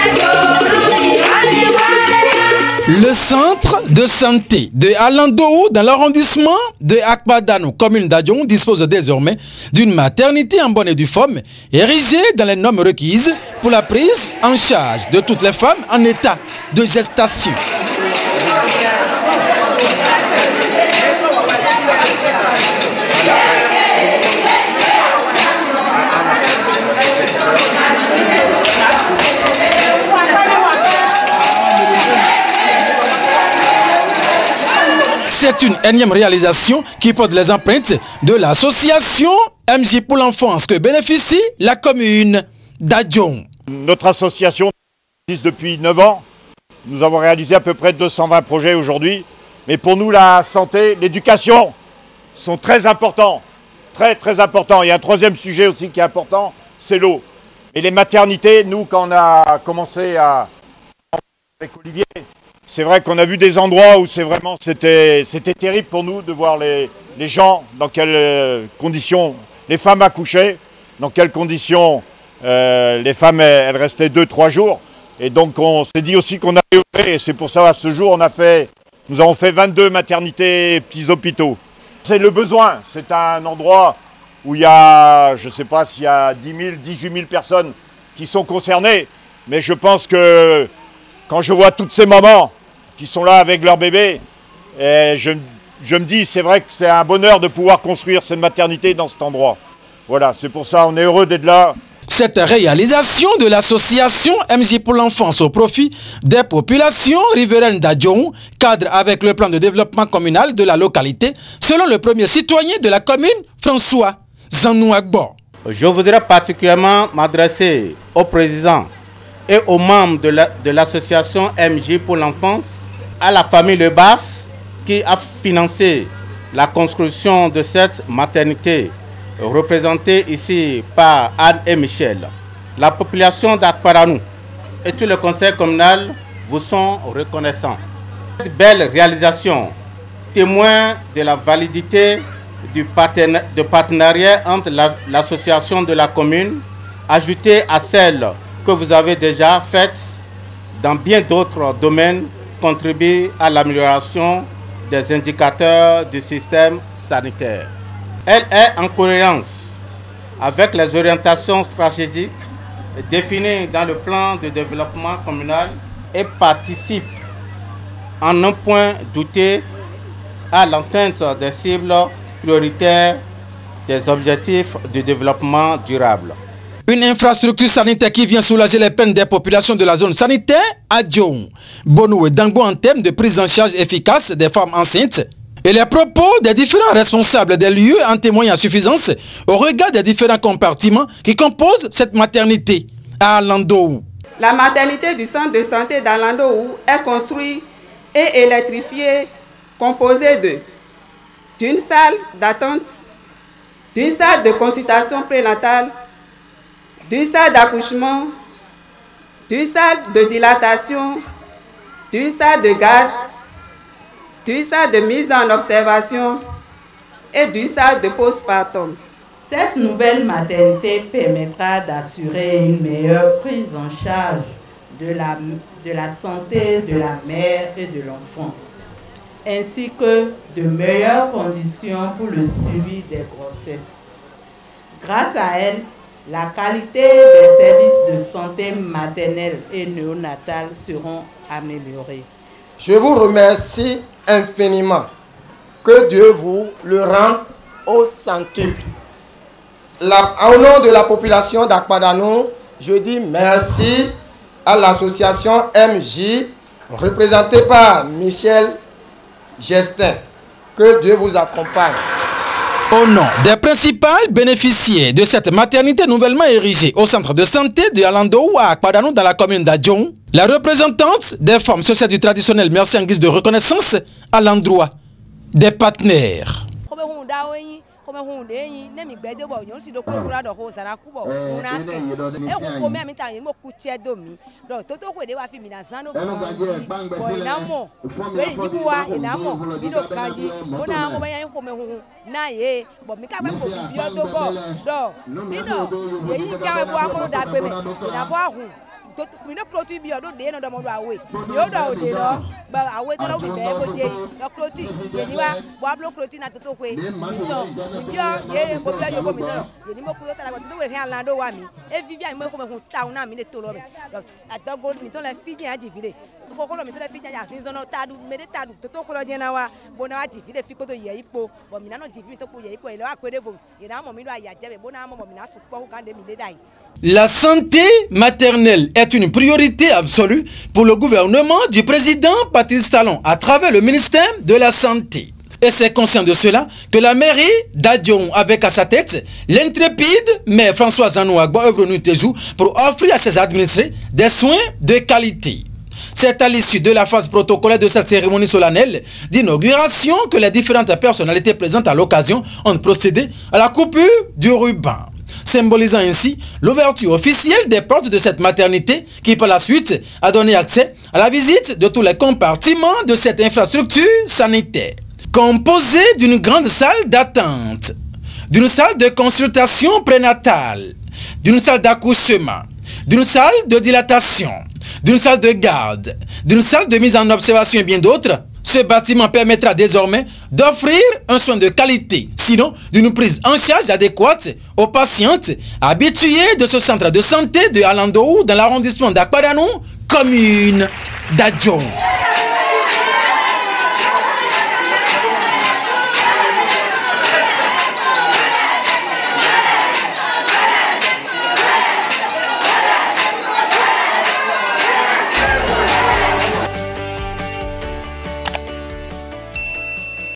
Le centre de santé de Alandohou dans l'arrondissement de Akpadano, commune d'Adjon, dispose désormais d'une maternité en bonne et due forme, érigée dans les normes requises pour la prise en charge de toutes les femmes en état de gestation. C'est une énième réalisation qui porte les empreintes de l'association MJ pour l'enfance que bénéficie la commune d'Adjon. Notre association existe depuis 9 ans. Nous avons réalisé à peu près 220 projets aujourd'hui. Mais pour nous, la santé, l'éducation sont très importants. Très importants. Il y a un troisième sujet aussi qui est important, c'est l'eau. Et les maternités, nous, quand on a commencé avec Olivier, c'est vrai qu'on a vu des endroits où c'était terrible pour nous de voir les gens, dans quelles conditions les femmes accouchaient, dans quelles conditions les femmes elles restaient 2-3 jours. Et donc on s'est dit aussi qu'on allait ouvrir, et c'est pour ça à ce jour nous avons fait 22 maternités, petits hôpitaux. C'est le besoin, c'est un endroit où il y a, je ne sais pas s'il y a 10 000, 18 000 personnes qui sont concernées, mais je pense que quand je vois toutes ces mamans qui sont là avec leur bébé, et je me dis, c'est vrai que c'est un bonheur de pouvoir construire cette maternité dans cet endroit. Voilà, c'est pour ça on est heureux d'être là. Cette réalisation de l'association MJ pour l'enfance au profit des populations riveraines d'Adjon cadre avec le plan de développement communal de la localité, selon le premier citoyen de la commune, François Zanouagbo. Je voudrais particulièrement m'adresser au président et aux membres de l'association MJ pour l'enfance, à la famille Lebas qui a financé la construction de cette maternité représentée ici par Anne et Michel. La population d'Akparanou et tout le conseil communal vous sont reconnaissants. Cette belle réalisation témoin de la validité du partenariat entre l'association de la commune, ajoutée à celle que vous avez déjà faites dans bien d'autres domaines, contribue à l'amélioration des indicateurs du système sanitaire. Elle est en cohérence avec les orientations stratégiques définies dans le plan de développement communal et participe en un point douté à l'atteinte des cibles prioritaires des objectifs de développement durable. Une infrastructure sanitaire qui vient soulager les peines des populations de la zone sanitaire à Adjon, Bonou et Dango en termes de prise en charge efficace des femmes enceintes. Et les propos des différents responsables des lieux en témoignent à suffisance au regard des différents compartiments qui composent cette maternité à Alandohou. La maternité du centre de santé d'Alandohou est construite et électrifiée, composée d'une salle d'attente, d'une salle de consultation prénatale, d'une salle d'accouchement, d'une salle de dilatation, d'une salle de garde, d'une salle de mise en observation et d'une salle de postpartum. Cette nouvelle maternité permettra d'assurer une meilleure prise en charge de la santé de la mère et de l'enfant, ainsi que de meilleures conditions pour le suivi des grossesses. Grâce à elle, la qualité des services de santé maternelle et néonatale seront améliorées. Je vous remercie infiniment. Que Dieu vous le rende au centuple. Au nom de la population d'Akpadano, je dis merci à l'association MJ, représentée par Michel Gestin. Que Dieu vous accompagne. Au nom des principaux bénéficiaires de cette maternité nouvellement érigée au centre de santé de Alandohou à Akpadano dans la commune d'Adjon, la représentante des femmes sociétés traditionnelles merci en guise de reconnaissance à l'endroit des partenaires. Mino clôture bio do de no do mo do awe. Yo do de no ba awe to no be go de. No clôture. Ye ni wa bo ablo clôture na toto kwe. Mito. Bio ye bo bio yo go mi no. Ye ni mo ku yo tara go do we han lando wa mi. E vivia mo ko me ta una mi ne to lo me. Adogo mi to la fiji a divide. Ko ko mi to la fiji a sin zo no tadu me de tadu toto ko lo je na wa. Bo na wa divide fi ko to ye ipo. Bo mi na no divide to ko ye ipo e lo akwede vo. Ye na mo mi do aya jebe bo na mo mi na su ko kan de mi de dai. La santé maternelle est une priorité absolue pour le gouvernement du président Patrice Talon à travers le ministère de la Santé. Et c'est conscient de cela que la mairie d'Adion, avec à sa tête l'intrépide maire Françoise Anouagbo, œuvre nuit et jour pour offrir à ses administrés des soins de qualité. C'est à l'issue de la phase protocolaire de cette cérémonie solennelle d'inauguration que les différentes personnalités présentes à l'occasion ont procédé à la coupure du ruban, symbolisant ainsi l'ouverture officielle des portes de cette maternité qui par la suite a donné accès à la visite de tous les compartiments de cette infrastructure sanitaire. Composée d'une grande salle d'attente, d'une salle de consultation prénatale, d'une salle d'accouchement, d'une salle de dilatation, d'une salle de garde, d'une salle de mise en observation et bien d'autres, ce bâtiment permettra désormais d'offrir un soin de qualité, sinon d'une prise en charge adéquate aux patientes habituées de ce centre de santé de Alandou dans l'arrondissement d'Akpadano, commune d'Adjong.